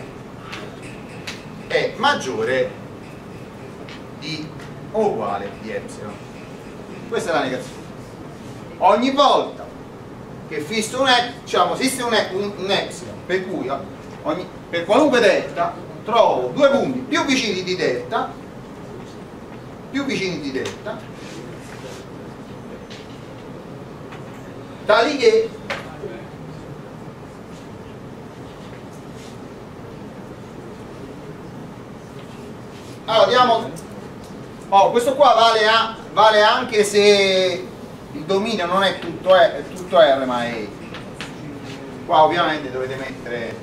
è maggiore di o uguale di epsilon. Questa è la negazione. Ogni volta che fisso diciamo, esiste un epsilon per cui per qualunque delta trovo due punti più vicini di delta tali che allora questo qua vale anche se il dominio non è tutto R ma è E. Qua ovviamente dovete mettere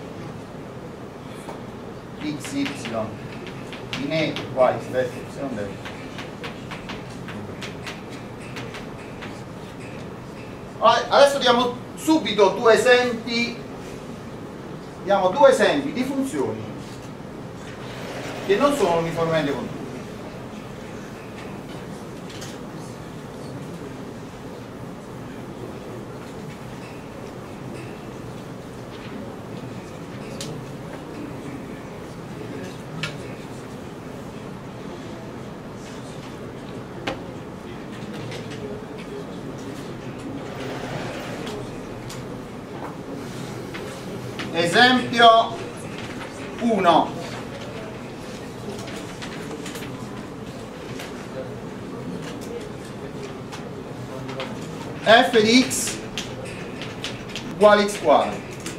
x, y in E qua x delta y delta Adesso diamo subito due esempi di funzioni che non sono uniformemente continue. Esempio 1. F di x uguale x quadro.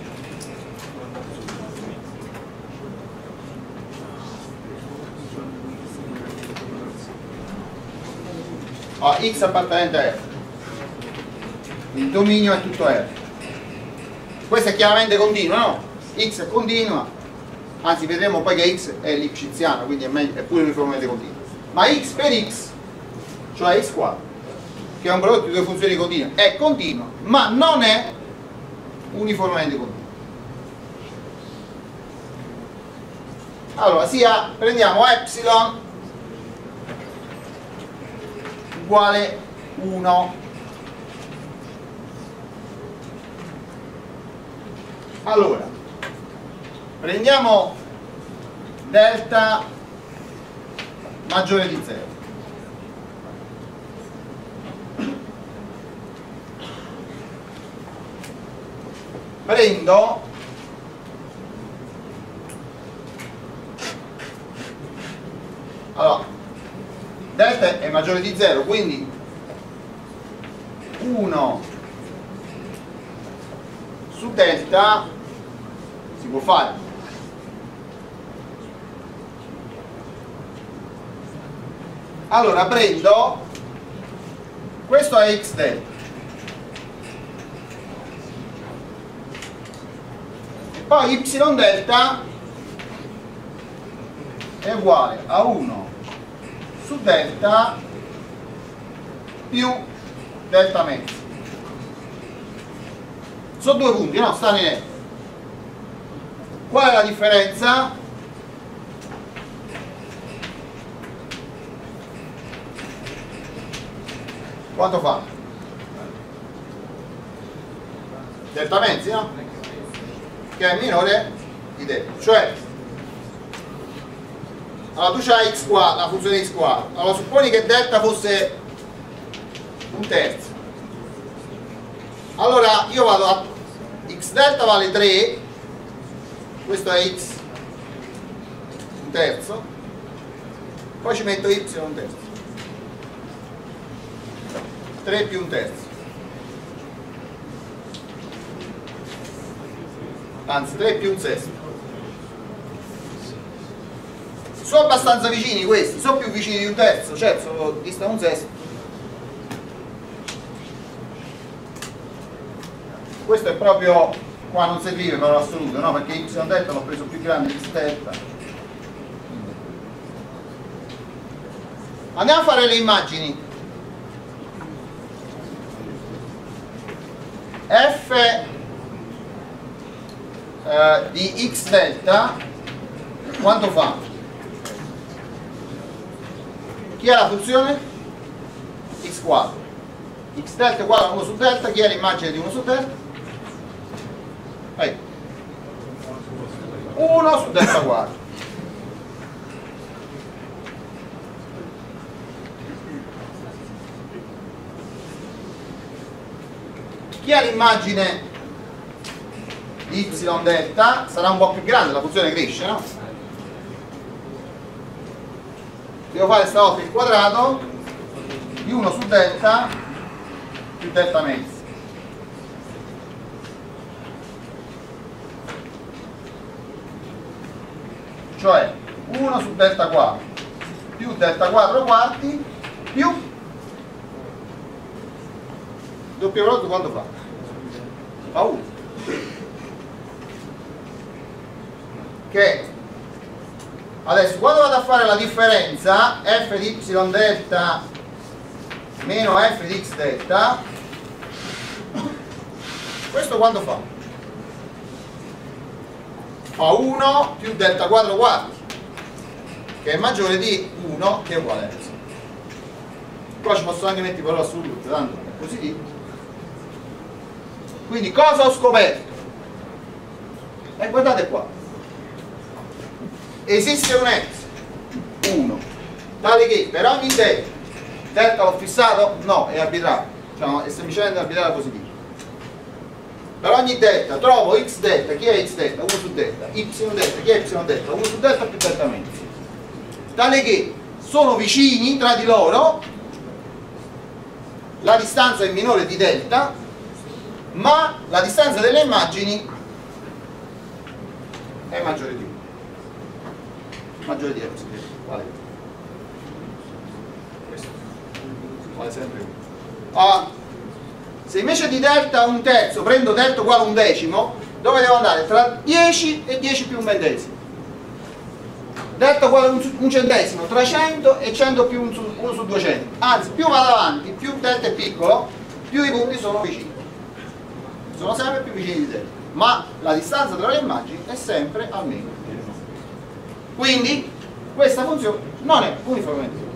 X appartenente a R. Il dominio è tutto R. Questo è chiaramente continuo, no? X è continua, anzi vedremo poi che x è lipschitziano, quindi è pure uniformemente continuo. Ma x per x, cioè x quadro, che è un prodotto di due funzioni continue, è continuo, ma non è uniformemente continuo. Allora, prendiamo epsilon uguale 1. Allora, prendiamo delta maggiore di 0. Prendo allora, delta è maggiore di 0, quindi 1 su delta si può fare. Allora prendo, questo è x delta, e poi y delta è uguale a 1 su delta più delta mezzo. Sono due punti, no? Stanno in netto. Qual è la differenza? Quanto fa? Delta mezzi, no? Che è minore di delta. Cioè, allora tu c'hai x quadro, la funzione x quadro. Allora supponi che delta fosse un terzo. Allora io vado a x delta vale 3, questo è x un terzo, poi ci metto y un terzo, 3 più un terzo, anzi 3 più un sesto. Sono abbastanza vicini questi, sono più vicini di un terzo, certo, dista un sesto. Questo è proprio, qua non serviva per l'assoluto, no? Perché y delta l'ho preso più grande di x delta. Andiamo a fare le immagini. F di x delta quanto fa? Chi è la funzione? X quadro. X delta uguale a 1 su delta, chi è l'immagine di 1 su delta? 1 su delta quadro. Chi ha l'immagine di y delta sarà un po' più grande, la funzione cresce, no? Devo fare stavolta il quadrato di 1 su delta più delta mezzo. Cioè 1 su delta quadro più delta quadro quarti più doppio prodotto quanto fa? Fa 1. Che adesso quando vado a fare la differenza f di y delta meno f di x delta, Questo quanto fa? Fa 1 più delta quadro quadro, che è maggiore di 1 che è uguale a epsilon. Qua ci posso anche mettere valore assoluto, tanto è positivo. Quindi cosa ho scoperto? E guardate qua, esiste un x 1 tale che per ogni delta l'ho fissato? No, è arbitrario, diciamo, è semplicemente arbitrario positivo. Per ogni delta trovo x delta, chi è x delta? 1 su delta, y delta, chi è y delta? 1 su delta più delta mezzo, tale che sono vicini tra di loro, la distanza è minore di delta, ma la distanza delle immagini è maggiore di 1, maggiore di epsilon. Questo vale sempre 1. Se invece di delta un terzo prendo delta uguale a un decimo, dove devo andare? Tra 10 e 10 più un ventesimo. Delta uguale a un centesimo, tra 100 e 100 più 1 su 200. Anzi, più vado avanti, più delta è piccolo, più i punti sono vicini. Sono sempre più vicini di delta. Ma la distanza tra le immagini è sempre almeno 1. Quindi questa funzione non è uniformemente uguale.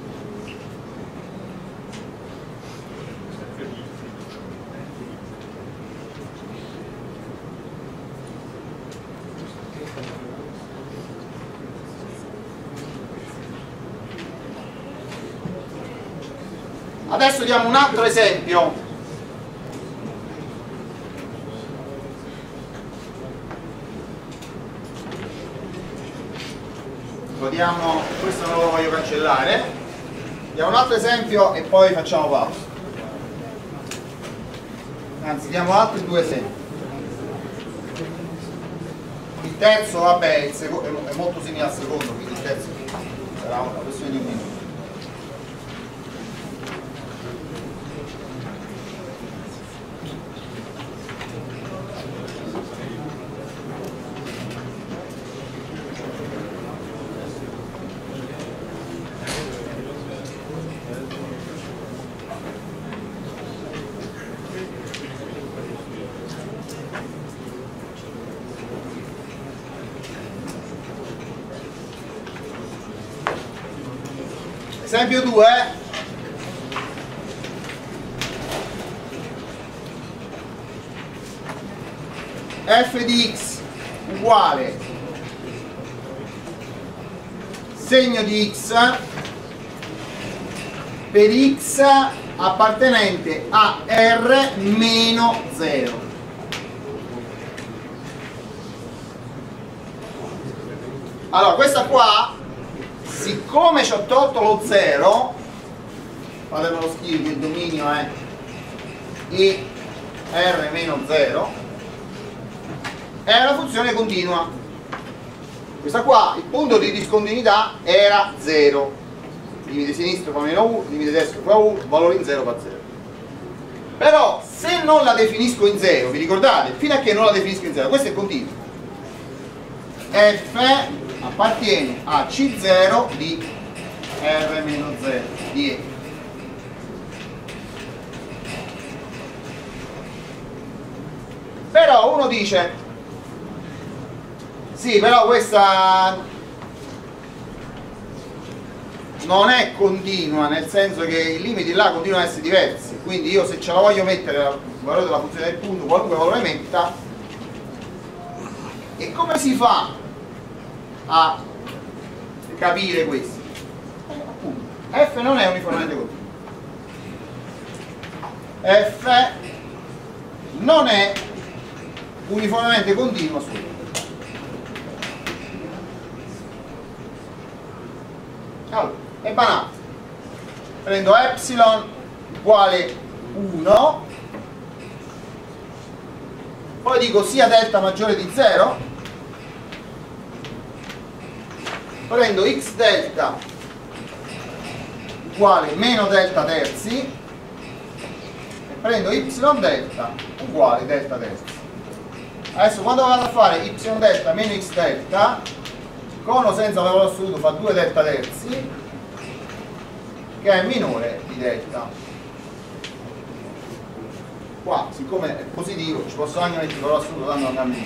Adesso diamo un altro esempio. Lo diamo, questo non lo voglio cancellare. Diamo un altro esempio e poi facciamo pausa. Anzi, diamo altri due esempi. Il terzo, vabbè, è molto simile al secondo, quindi il terzo sarà una questione di un minuto. Esempio 2. F di x uguale segno di x per x appartenente a R meno 0. Allora, questa qua, siccome ci ho tolto lo 0, fatemelo scrivere, il dominio è IR meno 0, è una funzione continua. Questa qua, il punto di discontinuità era 0. Limite sinistro fa meno 1, limite destro fa 1, valore in 0 fa 0. Però se non la definisco in 0, vi ricordate? Fino a che non la definisco in 0, questo è continuo. F appartiene a C0 di R-0 di E. Però uno dice sì, però questa non è continua, nel senso che i limiti là continuano ad essere diversi, quindi io se ce la voglio mettere il valore della funzione del punto, qualunque valore metta, e come si fa a capire questo? Appunto, F non è uniformemente continuo. F non è uniformemente continuo assolutamente. Allora, è banale. Prendo epsilon uguale 1, poi dico sia delta maggiore di 0, prendo x delta uguale meno delta terzi e prendo y delta uguale delta terzi. Adesso quando vado a fare y delta meno x delta, con o senza valore assoluto fa 2 delta terzi, che è minore di delta. qua, siccome è positivo, ci posso anche mettere valore assoluto dando un cambio.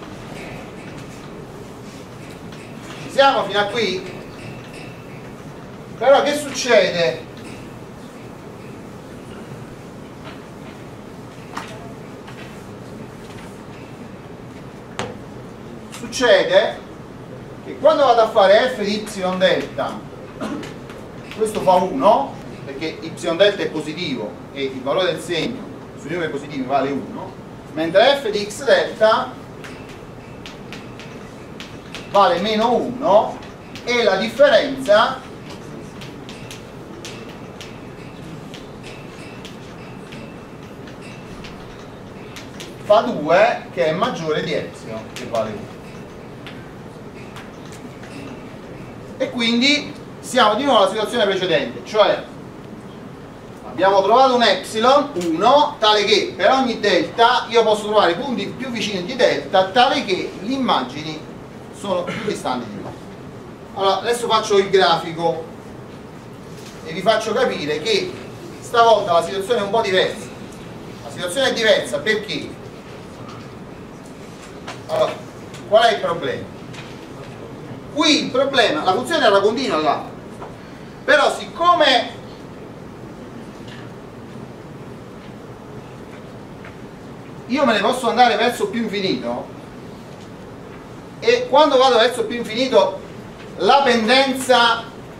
Ci siamo fino a qui? Però che succede? Succede che quando vado a fare f di y delta, questo fa 1, perché y delta è positivo e il valore del segno sui numeri positivi vale 1, mentre f di x delta vale meno 1 e la differenza fa 2, che è maggiore di epsilon, che vale 1. E quindi siamo di nuovo alla situazione precedente, cioè abbiamo trovato un epsilon 1 tale che per ogni delta io posso trovare i punti più vicini di delta tale che le immagini sono più distanti di me. Allora adesso faccio il grafico e vi faccio capire che stavolta la situazione è un po' diversa. La situazione è diversa perché, allora, qual è il problema? Qui il problema, la funzione era continua là, però siccome io me ne posso andare verso più infinito e quando vado verso più infinito la pendenza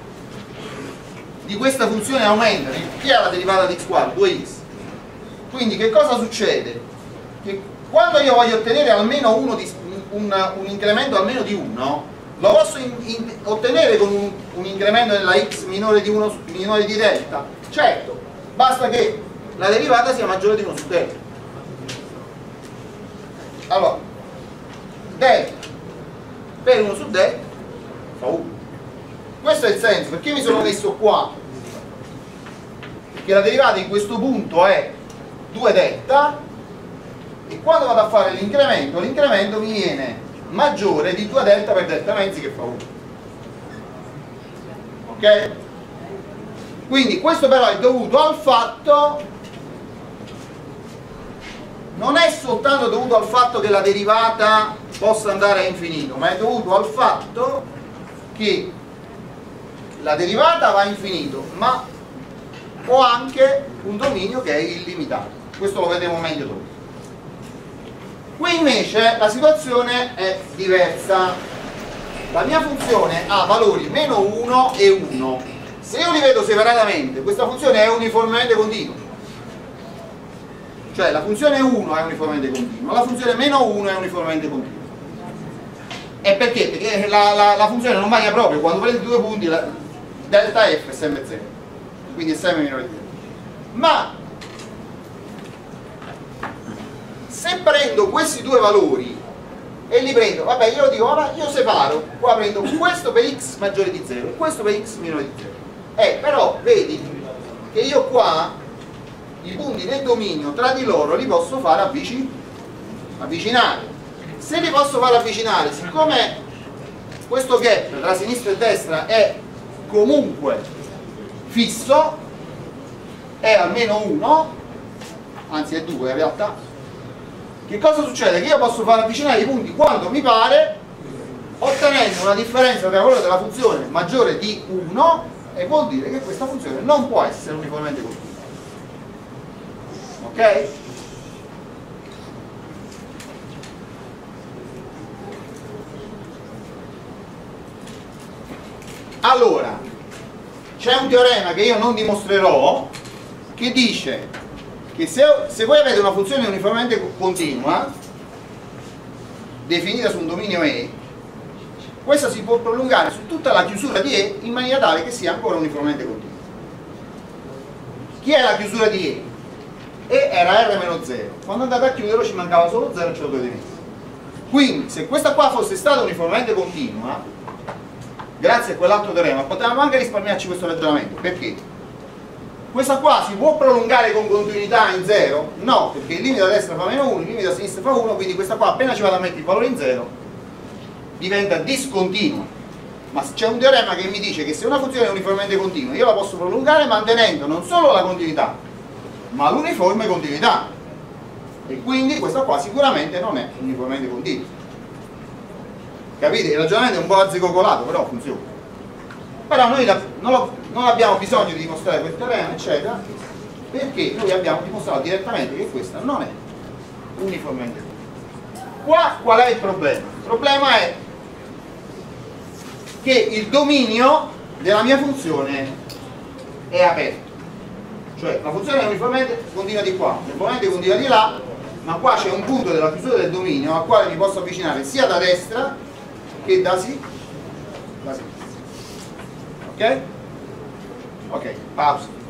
di questa funzione aumenta, chi è la derivata di x quadro? 2x. Quindi che cosa succede? Che quando io voglio ottenere almeno un incremento almeno di 1, lo posso ottenere con un incremento della x minore di 1 minore di delta? Certo, basta che la derivata sia maggiore di 1 su delta. Allora, delta per 1 su delta fa 1. Questo è il senso, perché mi sono messo qua? Perché la derivata in questo punto è 2 delta e quando vado a fare l'incremento mi viene maggiore di 2 delta per delta mezzi che fa 1. Ok? Quindi questo però è dovuto al fatto, non è soltanto dovuto al fatto che la derivata possa andare a infinito, ma è dovuto al fatto che la derivata va a infinito, ma ho anche un dominio che è illimitato. Questo lo vedremo meglio dopo. Qui invece la situazione è diversa. La mia funzione ha valori meno 1 e 1. Se io li vedo separatamente, questa funzione è uniformemente continua. Cioè la funzione 1 è uniformemente continua, la funzione meno 1 è uniformemente continua. E perché? Perché la funzione non varia proprio, quando prende due punti delta f è sempre 0, quindi è sempre minore di 0. Ma se prendo questi due valori e li prendo, vabbè, io dico, vabbè, io separo, qua prendo questo per x maggiore di 0 e questo per x minore di 0. Però vedi che io qua i punti nel dominio tra di loro li posso fare avvicinare. Se li posso fare avvicinare, siccome questo gap tra sinistra e destra è comunque fisso, è almeno 1, anzi è 2 in realtà, che cosa succede? Che io posso far avvicinare i punti quando mi pare, ottenendo una differenza tra valore della funzione maggiore di 1, e vuol dire che questa funzione non può essere uniformemente continua. Ok? Allora, c'è un teorema che io non dimostrerò che dice che se voi avete una funzione uniformemente continua definita su un dominio E, questa si può prolungare su tutta la chiusura di E in maniera tale che sia ancora uniformemente continua. Chi è la chiusura di E? E era R-0. Quando andate a chiuderlo ci mancava solo 0 e ce lo dovete mettere. Quindi se questa qua fosse stata uniformemente continua, grazie a quell'altro teorema potevamo anche risparmiarci questo ragionamento. Perché? Questa qua si può prolungare con continuità in 0? No, perché il limite a destra fa meno 1, il limite a sinistra fa 1, quindi questa qua appena ci vado a mettere il valore in 0 diventa discontinua. Ma c'è un teorema che mi dice che se una funzione è uniformemente continua io la posso prolungare mantenendo non solo la continuità ma l'uniforme continuità. e quindi questa qua sicuramente non è uniformemente continua. Capite? Il ragionamento è un po' arzigogolato, però funziona. Però noi non abbiamo bisogno di dimostrare quel teorema, eccetera, perché noi abbiamo dimostrato direttamente che questa non è uniformemente continua. Qua qual è il problema? Il problema è che il dominio della mia funzione è aperto, cioè la funzione è uniformemente continua di qua, uniformemente continua di là, ma qua c'è un punto della chiusura del dominio al quale mi posso avvicinare sia da destra che da sinistra. Ok? Ok, pausa.